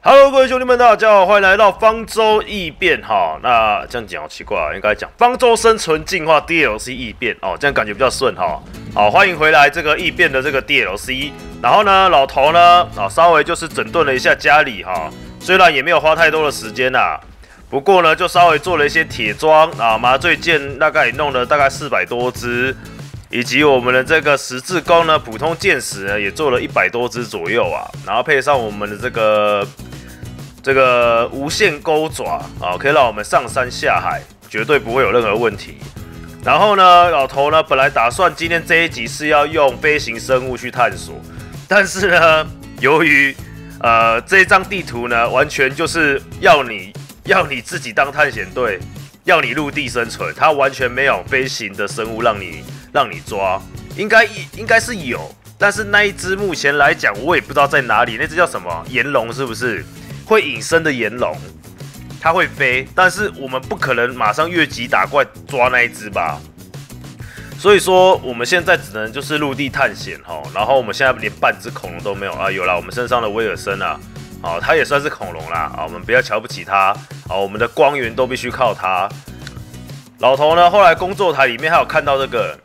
Hello， 各位兄弟们，大家好，欢迎来到方舟异变哈。那这样讲好奇怪啊，应该讲方舟生存进化 DLC 异变哦，这样感觉比较顺哈。好，欢迎回来这个异变的这个 DLC。然后呢，老头呢稍微就是整顿了一下家里哈，虽然也没有花太多的时间啦，不过呢就稍微做了一些铁桩啊，麻醉剑大概也弄了大概400多只。以及我们的这个十字弓呢，普通箭矢呢也做了100多只左右啊，然后配上我们的这个无限钩爪啊，可以让我们上山下海，绝对不会有任何问题。然后呢，老头呢本来打算今天这一集是要用飞行生物去探索，但是呢，由于这一张地图呢完全就是要你自己当探险队，要你陆地生存，它完全没有飞行的生物让你抓，应该是有，但是那一只目前来讲我也不知道在哪里，那只叫什么炎龙是不是？会隐身的炎龙，它会飞，但是我们不可能马上越级打怪抓那一只吧？所以说我们现在只能就是陆地探险哈，然后我们现在连半只恐龙都没有啊，有啦，我们身上的威尔森啊，哦，它也算是恐龙啦，啊，我们不要瞧不起它，啊，我们的光源都必须靠它。老头呢，后来工作台里面还有看到这个。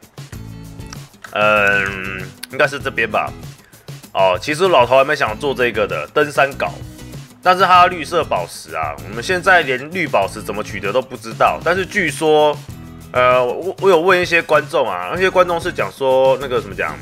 应该是这边吧。哦，其实老头还没想做这个的登山镐，但是它绿色宝石啊，我们现在连绿宝石怎么取得都不知道。但是据说，我有问一些观众啊，那些观众是讲说那个怎么讲，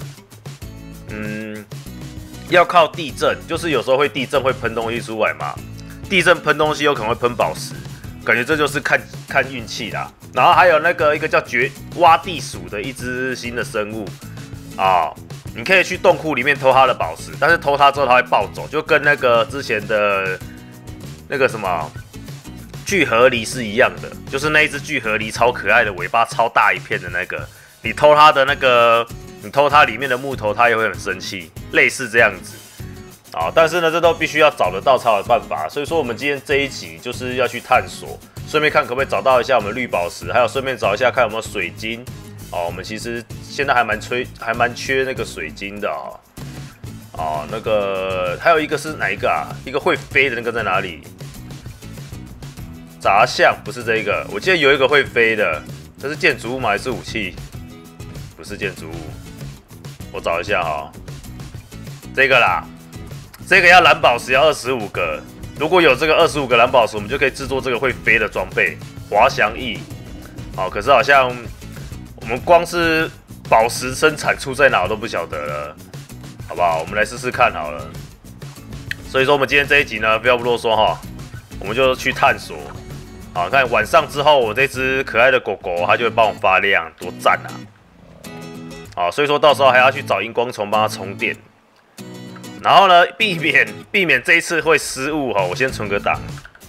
要靠地震，就是有时候会地震会喷东西出来嘛，地震喷东西有可能会喷宝石，感觉这就是看运气啦。然后还有那个一个叫挖地鼠的一只新的生物啊，你可以去洞窟里面偷它的宝石，但是偷它之后它会暴走，就跟那个之前的那个什么巨河狸是一样的，就是那一只巨河狸超可爱的，尾巴超大一片的那个，你偷它的那个，你偷它里面的木头，它也会很生气，类似这样子啊。但是呢，这都必须要找得到才有办法，所以说我们今天这一集就是要去探索。顺便看可不可以找到一下我们绿宝石，还有顺便找一下看有没有水晶哦。我们其实现在还蛮缺那个水晶的哦。哦，那个还有一个是哪一个啊？一个会飞的那个在哪里？杂项不是这一个，我记得有一个会飞的，这是建筑物吗？还是武器？不是建筑物，我找一下哈、哦。这个啦，这个要蓝宝石要25个。如果有这个25个蓝宝石，我们就可以制作这个会飞的装备滑翔翼。好，可是好像我们光是宝石生产出在哪我都不晓得了，好不好？我们来试试看好了。所以说我们今天这一集呢，不要不啰嗦哈，我们就去探索。好，看晚上之后，我这只可爱的狗狗它就会帮我发亮，多赞啊！好，所以说到时候还要去找荧光虫帮它充电。然后呢，避免这一次会失误哈，我先存个档。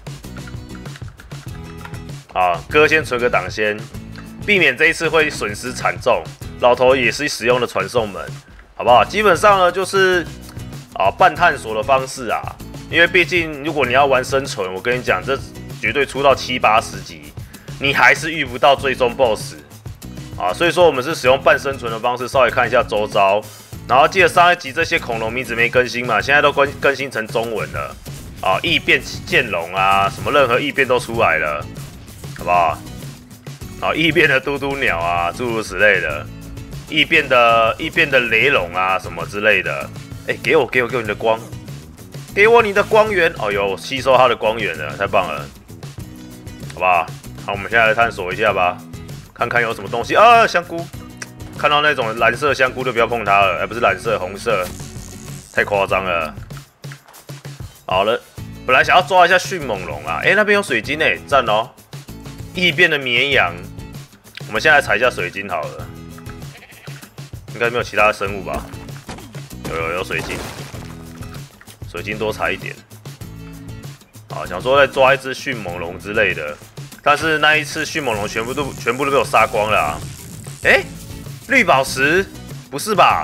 啊，哥先存个档先，避免这一次会损失惨重。老头也是使用的传送门，好不好？基本上呢就是半探索的方式啊，因为毕竟如果你要玩生存，我跟你讲，这绝对出到70、80级，你还是遇不到最终 BOSS 啊。所以说我们是使用半生存的方式，稍微看一下周遭。然后记得上一集这些恐龙名字没更新嘛，现在都更新成中文了啊，异变剑龙啊，什么任何异变都出来了，好不好？啊，异变的嘟嘟鸟啊，诸如此类的，异变的雷龙啊，什么之类的。哎，给我你的光，给我你的光源。哦哟，吸收它的光源了，太棒了，好不好？好，我们现在来探索一下吧，看看有什么东西啊，香菇。看到那种蓝色香菇就不要碰它了，不是蓝色，红色，太夸张了。好了，本来想要抓一下迅猛龙啊，那边有水晶诶，赞哦。异变的绵羊，我们现在来采一下水晶好了。应该没有其他的生物吧？有水晶，水晶多采一点。好，想说再抓一只迅猛龙之类的，但是那一次迅猛龙全部都被我杀光了啊。绿宝石？不是吧？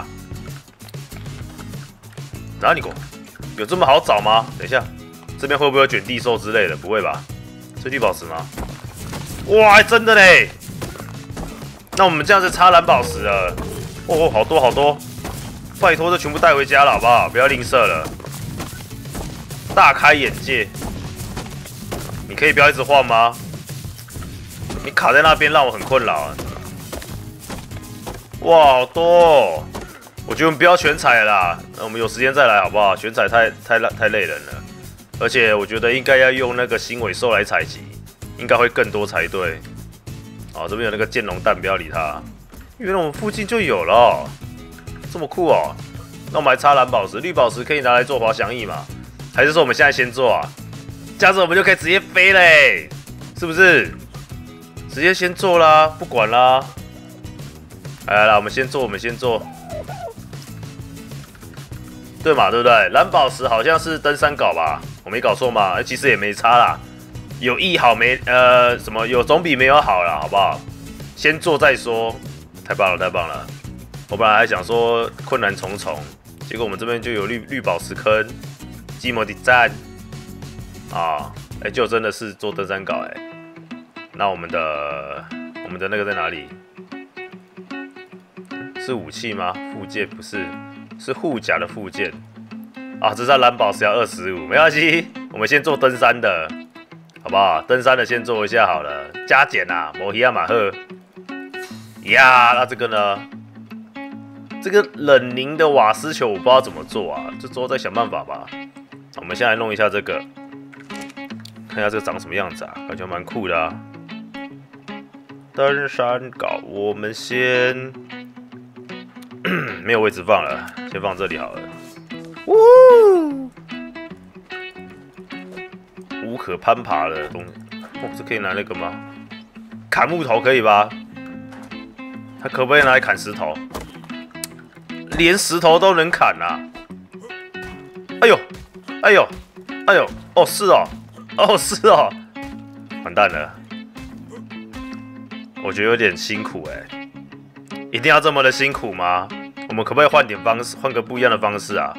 哪里狗？有这么好找吗？等一下，这边会不会有卷地兽之类的？不会吧？是绿宝石吗？哇，真的嘞！那我们这样子插蓝宝石了。哦，好多好多！拜托，这全部带回家了好不好？不要吝啬了。 大开眼界。你可以不要一直晃吗？你卡在那边让我很困扰啊！哇，好多哦！我觉得我们不要全彩了啦，我们有时间再来好不好？全彩太累人了，而且我觉得应该要用那个新尾兽来采集，应该会更多才对。哦，这边有那个剑龙蛋，不要理它。原来我们附近就有了哦，这么酷哦！那我们还差蓝宝石，绿宝石可以拿来做滑翔翼嘛？还是说我们现在先做啊？这样子我们就可以直接飞嘞，是不是？直接先做啦，不管啦。来，我们先做，对嘛，对不对？蓝宝石好像是登山镐吧？我没搞错嘛？其实也没差啦，有意好没什么有总比没有好啦，好不好？先做再说，太棒了！我本来还想说困难重重，结果我们这边就有绿宝石坑，基摩的站啊，就真的是做登山镐那我们的那个在哪里？是武器吗？附件不是，是护甲的附件啊。这张蓝宝石要25，没关系，我们先做登山的，好不好？登山的先做一下好了，加减啊，摩希亚马赫呀。那这个呢？这个冷凝的瓦斯球我不知道怎么做啊，这之后再想办法吧。我们先来弄一下这个，看一下这个长什么样子啊，感觉蛮酷的啊。登山镐，我们先没有位置放了，先放这里好了。无可攀爬的东西，这可以拿那个吗？砍木头可以吧？它可不可以拿来砍石头？连石头都能砍啊！哎呦，哦是哦，完蛋了。我觉得有点辛苦一定要这么的辛苦吗？我们可不可以换点方式，换个不一样的方式啊？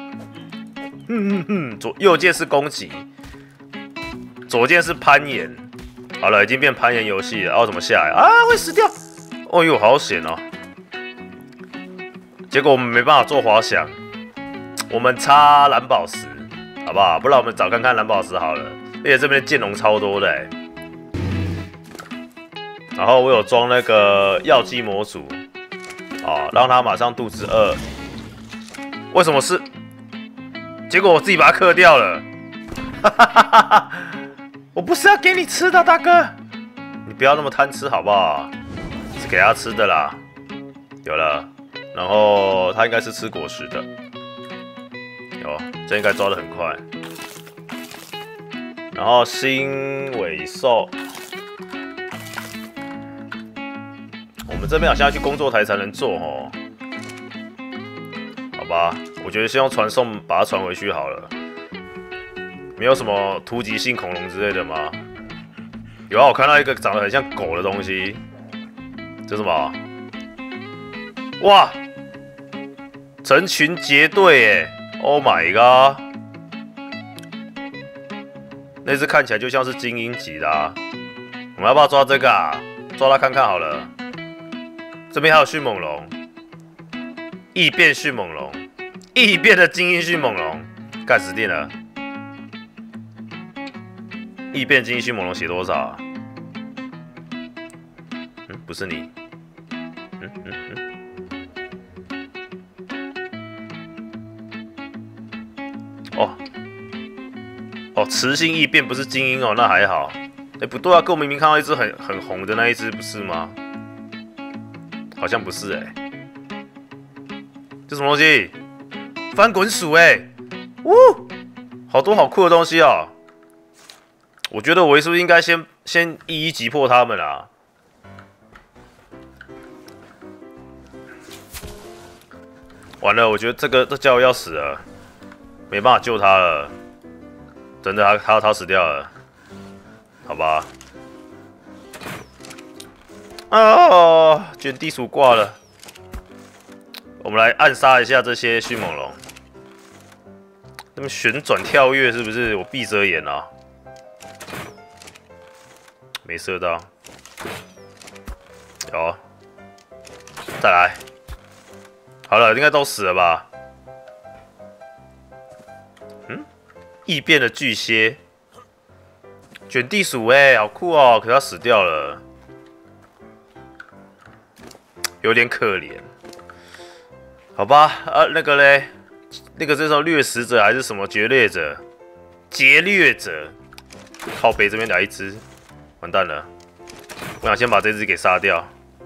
右键是攻击，左键是攀岩。好了，已经变攀岩游戏了。哦，怎么下来啊？会死掉！哦呦，好险哦！结果我们没办法做滑翔，我们差蓝宝石，好不好？不然我们找看看蓝宝石好了。而且这边的剑龙超多的然后我有装那个药剂模组，让他马上肚子饿。为什么是？结果我自己把它嗑掉了。我不是要给你吃的，大哥，你不要那么贪吃好不好？是给他吃的啦。有了，然后他应该是吃果实的。有，这应该抓得很快。然后新尾兽。我们这边好像要去工作台才能做哦，好吧，我觉得先用传送把它传回去好了。没有什么突击性恐龙之类的吗？有啊，我看到一个长得很像狗的东西，这是什么？哇，成群结队！Oh my god！ 那只看起来就像是精英级的啊，我们要不要抓这个啊？抓它看看好了。这边还有迅猛龙，异变迅猛龙，异变的精英迅猛龙，干死定了！异变精英迅猛龙写多少啊？不是你，雌性异变不是精英哦，那还好。不对啊，跟我明明看到一只很红的那一只不是吗？好像不是这什么东西？翻滚鼠好多好酷的东西哦！我觉得我是不是应该先一一击破他们啊？完了，我觉得这家伙要死了，没办法救他了，真的他死掉了，好吧？卷地鼠挂了，我们来暗杀一下这些迅猛龙。他们旋转跳跃是不是？我闭着眼啊，没射到。有，再来。好了，应该都死了吧？ 异变的巨蟹，卷地鼠好酷哦！可是它死掉了，有点可怜。好吧，那个嘞，那个这种掠食者还是什么劫掠者？劫掠者，靠北这边来一只，完蛋了！我想先把这只给杀掉。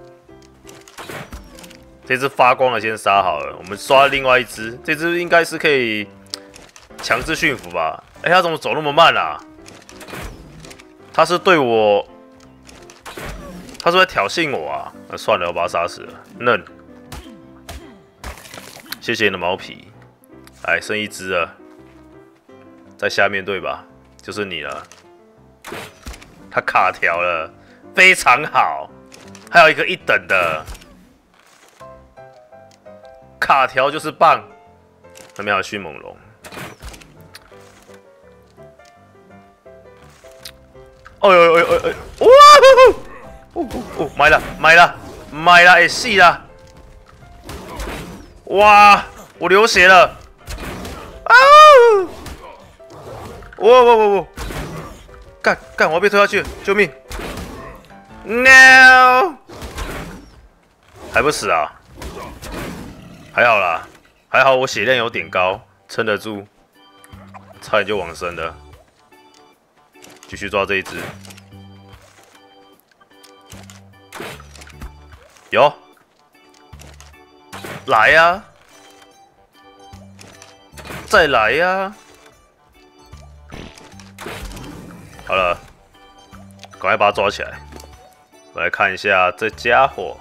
这只发光的先杀好了，我们刷另外一只，这只应该是可以强制驯服吧？他怎么走那么慢啊？他是对我，他是在挑衅我啊？那算了，我把他杀死了。嫩，谢谢你的毛皮。来，剩一只了，在下面对吧？就是你了。他卡条了，非常好。还有一个1等的。卡条就是棒，那边还有迅猛龙。哎呦哎呦哎呦！哇！买了，会死啦！哇！我流血了！啊！我！干！我要被推下去，救命 ！No！ 还不死啊？还好啦，还好我血量有点高，撑得住，差点就往生了。继续抓这一只，有，来呀，再来呀！好了，赶快把它抓起来。我来看一下这家伙。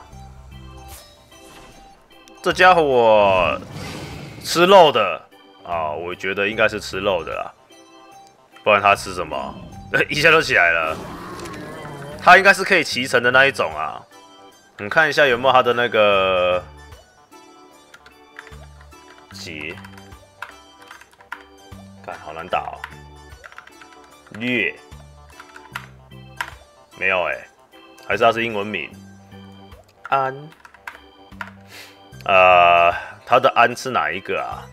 这家伙吃肉的啊，我觉得应该是吃肉的啦，不然他吃什么？一下就起来了。他应该是可以骑乘的那一种啊。我们看一下有没有他的那个结，看好难打哦。掠没有还是他是英文名安。他的安是哪一个啊？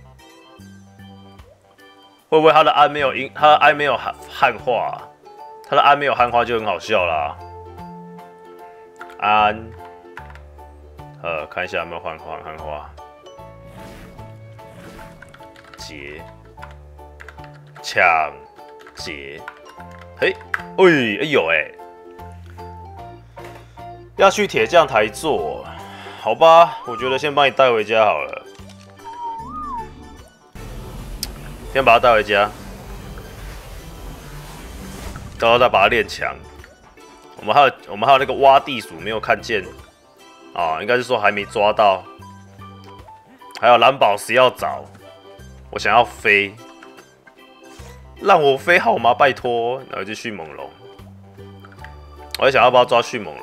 会不会他的安没有他的安没有汉化、啊？他的安没有汉化就很好笑啦。安，看一下有没有汉化。劫，抢劫，有要去铁匠台做。好吧，我觉得先把你带回家好了。先把他带回家，然后再把它练强。我们还有那个挖地鼠没有看见啊，应该是说还没抓到。还有蓝宝石要找，我想要飞，让我飞好吗？拜托，然后就迅猛龙。我在想要不要抓迅猛龙。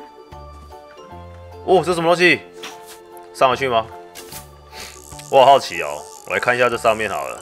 哦，这什么东西？上得去吗？我好好奇哦，我来看一下这上面好了。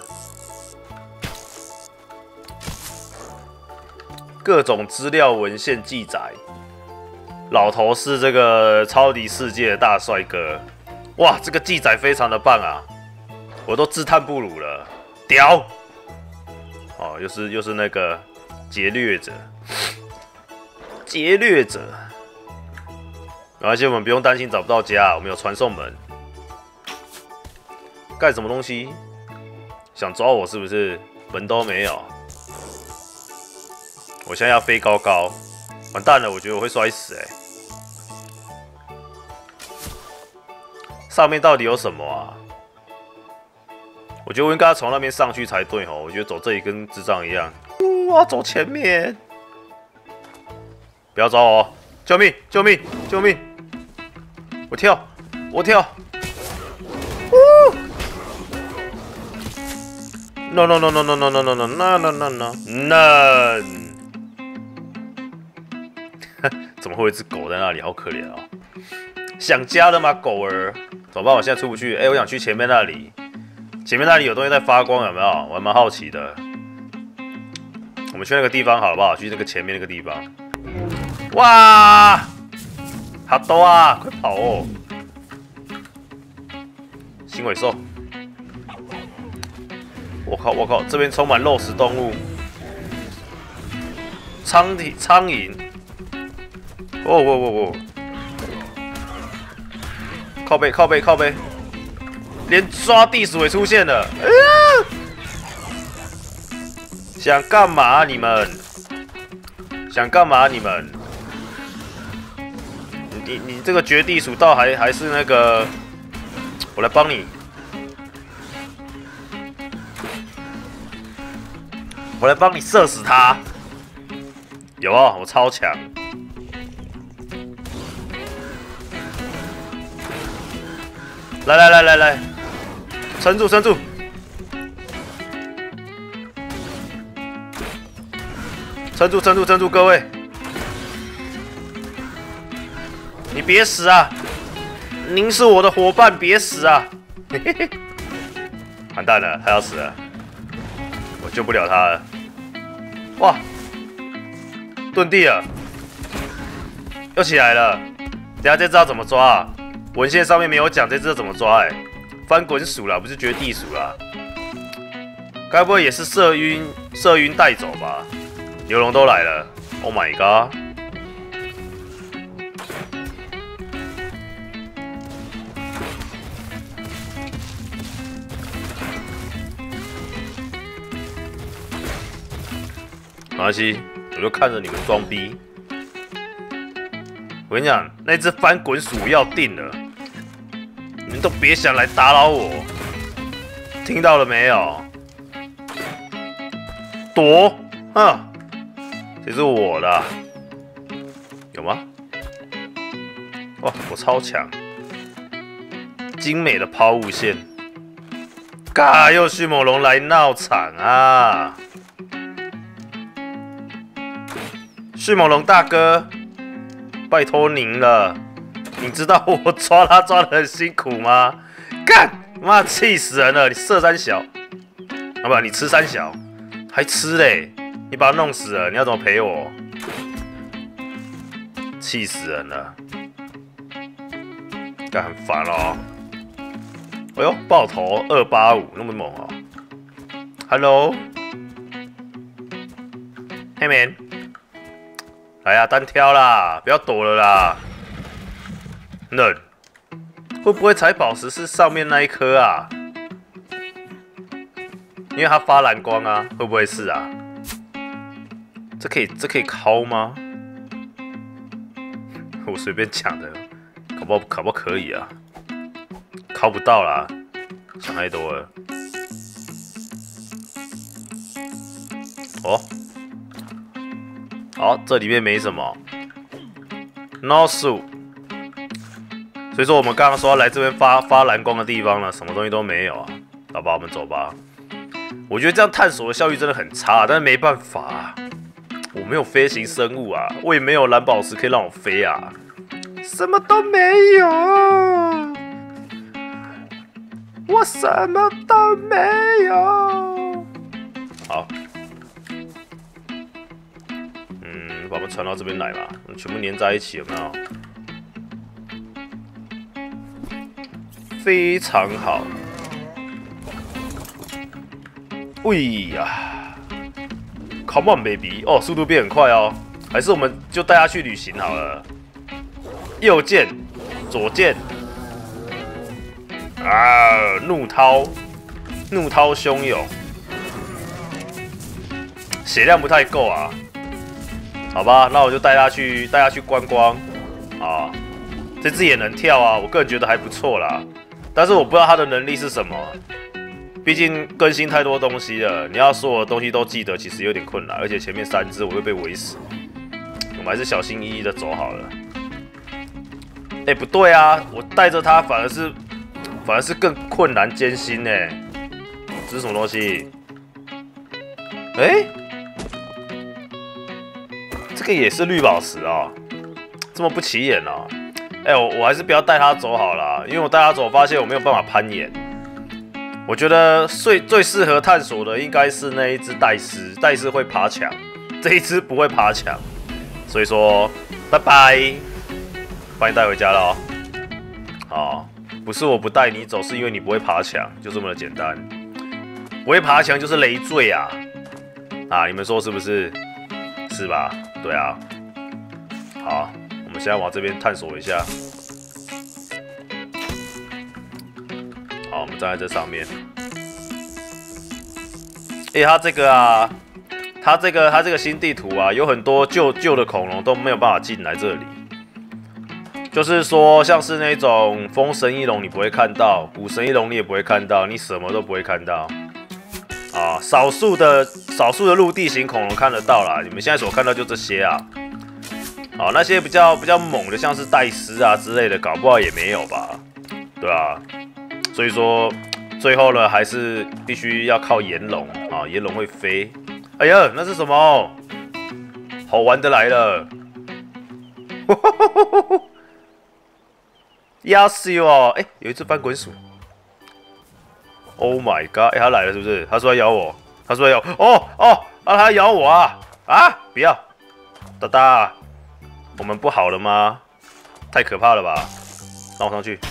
各种资料文献记载，老头是这个超级世界的大帅哥。哇，这个记载非常的棒啊，我都自叹不如了，屌！哦，又是那个劫掠者，劫掠者。没关系，我们不用担心找不到家，我们有传送门。干什么东西？想抓我是不是？门都没有。我现在要飞高高，完蛋了！我觉得我会摔死上面到底有什么啊？我觉得我应该从那边上去才对哦。我觉得走这里跟智障一样。我要走前面，不要抓我！救命！救命！救命！我跳！我跳 ！No no no no no no no no no no no no no no！ 怎么会有一只狗在那里？好可怜哦！想家了吗，狗儿？怎么办？我现在出不去。我想去前面那里。前面那里有东西在发光，有没有？我还蛮好奇的。我们去那个地方好不好？去那个前面那个地方。哇！好多啊！快跑哦！新尾兽。 我靠我靠，这边充满肉食动物，苍蝇，哦，靠背，连抓地鼠也出现了，想干嘛你们？想干嘛你们？你这个绝地鼠道还是那个，我来帮你。我来帮你射死他，有啊，我超强。来，撑住，各位，你别死啊！您是我的伙伴，别死啊！完蛋了，他要死了，我救不了他了。哇，遁地了，又起来了。等下这只要怎么抓啊？文献上面没有讲这只怎么抓翻滚鼠啦，不是绝地鼠啦。该不会也是射晕带走吧？牛龙都来了 ，Oh my god！ 没关系，我就看着你们装逼。我跟你讲，那只翻滚鼠要定了，你们都别想来打扰我，听到了没有？躲！这是我的，有吗？哇，我超强，精美的抛物线。嘎，又迅猛龙来闹场啊！迅猛龙大哥，拜托您了，你知道我抓他抓得很辛苦吗？干，妈气死人了！你射三小，啊不，你吃三小，还吃嘞！你把他弄死了，你要怎么赔我？气死人了！干很烦哦。哎呦，爆头285，那么猛哦 ！Hello， 黑man。来呀，单挑啦，不要躲了啦！冷，会不会采宝石是上面那一颗啊？因为它发蓝光啊，会不会是啊？这可以敲吗？我随便讲的，搞不好可以啊？敲不到啦，想太多了。哦。好，这里面没什么 ，no 树，所以说我们刚刚说要来这边发蓝光的地方呢，什么东西都没有啊。好吧，我们走吧。我觉得这样探索的效率真的很差，但是没办法啊，我没有飞行生物啊，我也没有蓝宝石可以让我飞啊，什么都没有，我什么都没有。好。把我们传到这边来嘛，我们全部粘在一起，有没有？非常好。喂呀 ，Come on baby！ 哦，速度变很快哦，还是我们就带他去旅行好了。右键，左键，啊，怒涛汹涌，血量不太够啊。好吧，那我就带他去观光啊。这只也能跳啊，我个人觉得还不错啦。但是我不知道他的能力是什么，毕竟更新太多东西了，你要所有的东西都记得，其实有点困难。而且前面3只我会被围死，我们还是小心翼翼的走好了。不对啊，我带着他反而是更困难艰辛呢。这是什么东西？这个也是绿宝石啊，这么不起眼啊！我还是不要带他走好了，因为我带他走，发现我没有办法攀岩。我觉得最适合探索的应该是那一只戴斯，戴斯会爬墙，这一只不会爬墙，所以说拜拜，把你带回家了哦。不是我不带你走，是因为你不会爬墙，就这么的简单。 不会爬墙就是累赘啊！啊，你们说是不是？是吧？对啊。好，我们现在往这边探索一下。好，我们站在这上面。它这个啊，它这个新地图啊，有很多旧的恐龙都没有办法进来这里。就是说，像是那种风神翼龙你不会看到，古神翼龙你也不会看到，你什么都不会看到。啊，少数的陆地型恐龙看得到啦，你们现在所看到就这些啊。好，那些比较猛的，像是戴斯啊之类的，搞不好也没有吧，对啊。所以说，最后呢，还是必须要靠炎龙啊，炎龙会飞。哎呀，那是什么？好玩的来了！压死哦！哎，有一只翻滚鼠。Oh my god！ 他来了是不是？他说要咬我，他说要咬。他要咬我啊！啊！不要，大大，我们不好了吗？太可怕了吧！让我上去。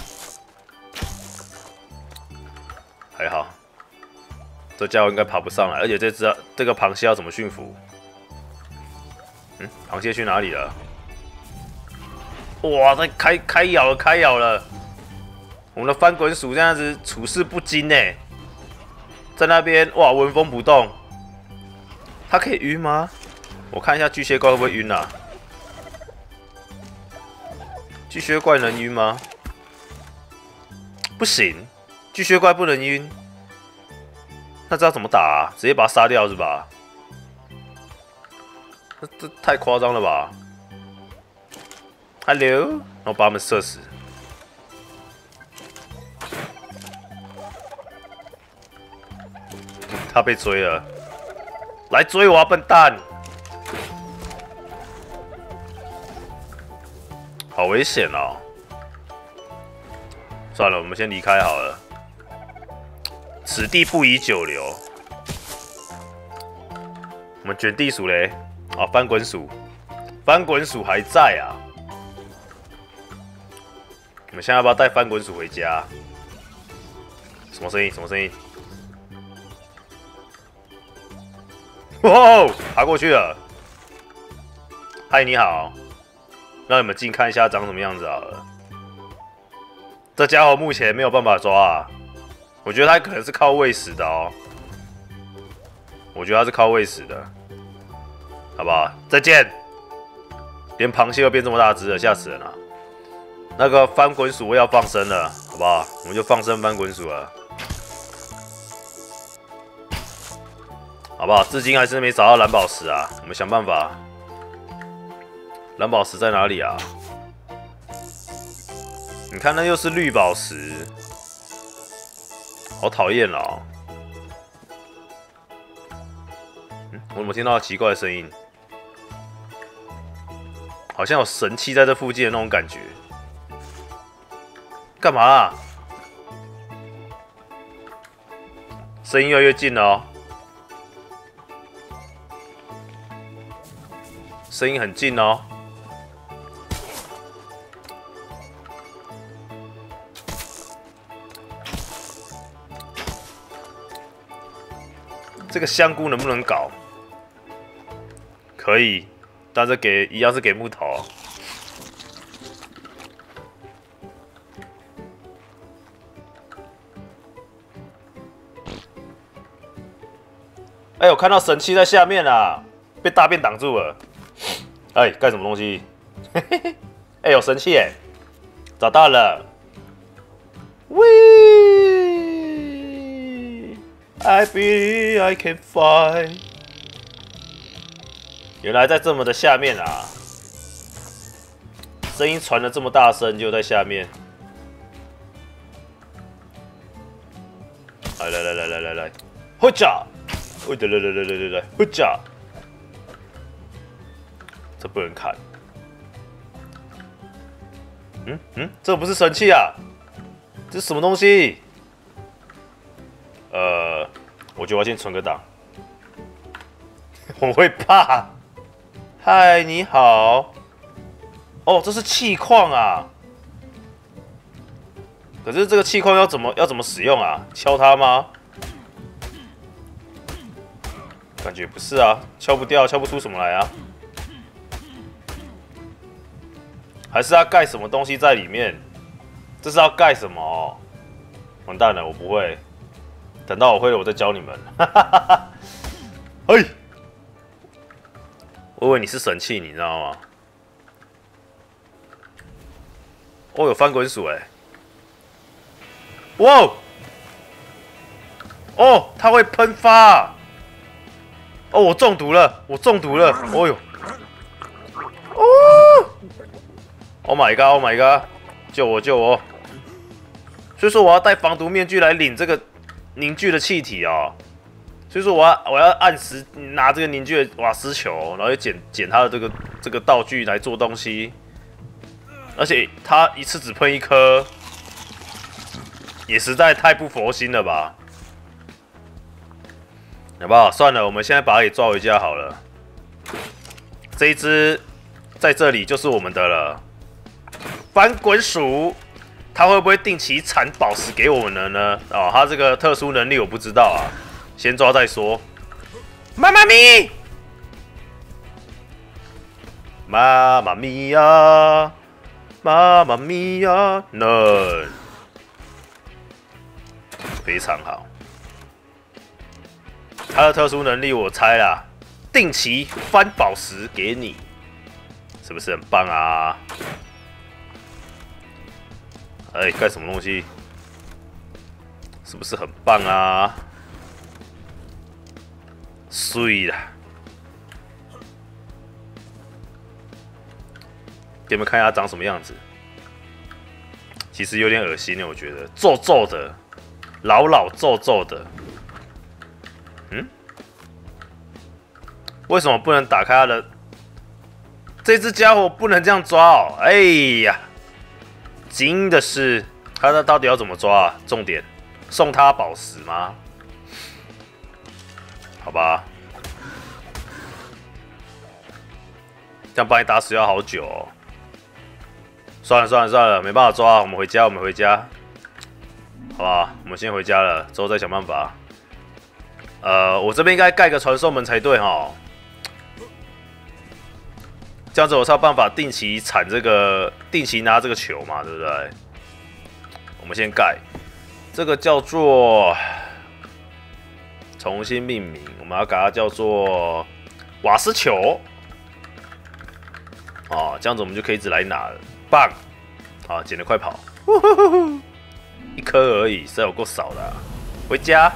还好，这家伙应该爬不上来，而且这个螃蟹要怎么驯服？螃蟹去哪里了？哇，这开咬了！我们的翻滚鼠这样子处事不惊呢，在那边哇纹风不动。它可以晕吗？我看一下巨蟹怪会不会晕啊？巨蟹怪能晕吗？不行，巨蟹怪不能晕。那这要怎么打啊？直接把它杀掉是吧？这太夸张了吧 ？Hello， 然后把他们射死。他被追了，来追我啊，笨蛋！好危险哦！算了，我们先离开好了。此地不宜久留。我们卷地鼠嘞，啊，翻滚鼠还在啊。我们现在要不要带翻滚鼠回家？什么声音？什么声音？哦，爬过去了。嗨，你好。让你们近看一下长什么样子好了。这家伙目前没有办法抓啊，我觉得他可能是靠喂食的哦。我觉得他是靠喂食的，好不好？再见。连螃蟹都变这么大只了，吓死人了。那个翻滚鼠要放生了，好不好？我们就放生翻滚鼠了。好不好？至今还是没找到蓝宝石啊！我们想办法。蓝宝石在哪里啊？你看，那又是绿宝石，好讨厌哦！我怎么听到奇怪的声音？好像有神器在这附近的那种感觉。干嘛啊？声音越来越近了哦。声音很近哦。这个香菇能不能搞？可以，但是一样是给木头。哎，我看到神器在下面啊，被大便挡住了。哎，干什么东西？哎，有神器哎，找到了。喂 I believe I can fly。原来在这么的下面啊，声音传的这么大声，就在下面。来，回家！来，回家！这不能看。这不是神器啊，这是什么东西？我觉得我要先存个档。我会怕。嗨，你好。哦，这是气矿啊。可是这个气矿要怎么使用啊？敲它吗？ 感觉不是啊，敲不掉，敲不出什么来啊。还是要盖什么东西在里面？这是要盖什么？完蛋了，我不会。等到我会了，我再教你们。嘿，我以为你是神器，你知道吗？哦，有翻滚鼠哎！哇！哦，它会喷发！哦，我中毒了，我中毒了！哦呦！哦 ！Oh my god! Oh my god! 救我！救我！所以说我要戴防毒面具来领这个凝聚的气体啊！所以说我要按时拿这个凝聚的瓦斯球，然后捡它的这个道具来做东西。而且它一次只喷1颗，也实在太不佛心了吧？好不好？算了，我们现在把它给抓回家好了。这一只在这里就是我们的了。翻滚鼠，它会不会定期产宝石给我们呢？哦，它这个特殊能力我不知道啊，先抓再说。妈妈咪，妈妈咪呀，妈妈咪呀，能，非常好。它的特殊能力我猜啦，定期翻宝石给你，是不是很棒啊？哎，干什么东西？是不是很棒啊？碎啦！给你们看一下长什么样子。其实有点恶心呢，我觉得皱皱的，老皱皱的。嗯？为什么不能打开它的？这只家伙不能这样抓哦！哎呀！真的是，他到底要怎么抓啊？重点，送他宝石吗？好吧，这样把你打死要好久哦。算了，没办法抓，我们回家，好吧，我们先回家了，之后再想办法。我这边应该盖个传送门才对哈。这样子我才有办法定期拿这个球嘛，对不对？我们先盖，这个叫做重新命名，我们要改它叫做瓦斯球。哦，这样子我们就可以一直来拿了，棒！好，捡得快跑，1颗而已，实在有够少的啊。回家。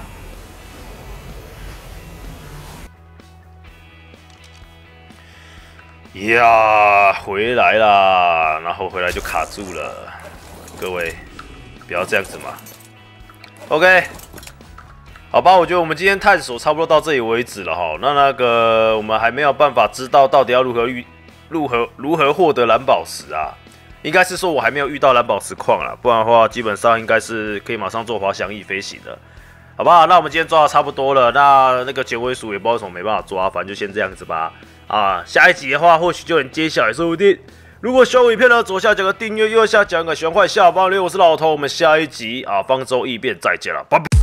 呀，回来啦！然后回来就卡住了，各位不要这样子嘛。OK， 好吧，我觉得我们今天探索差不多到这里为止了哈。那个我们还没有办法知道到底要如何获得蓝宝石啊？应该是说我还没有遇到蓝宝石矿啦，不然的话基本上应该是可以马上做滑翔翼飞行的。好吧，那我们今天抓的差不多了，那个九尾鼠也不知道为什么没办法抓，反正就先这样子吧。下一集的话或许就能揭晓，也说不定。如果喜欢我影片呢，左下角个订阅，右下角个喜欢快下方留言。我是老头，我们下一集方舟异变再见了，拜拜。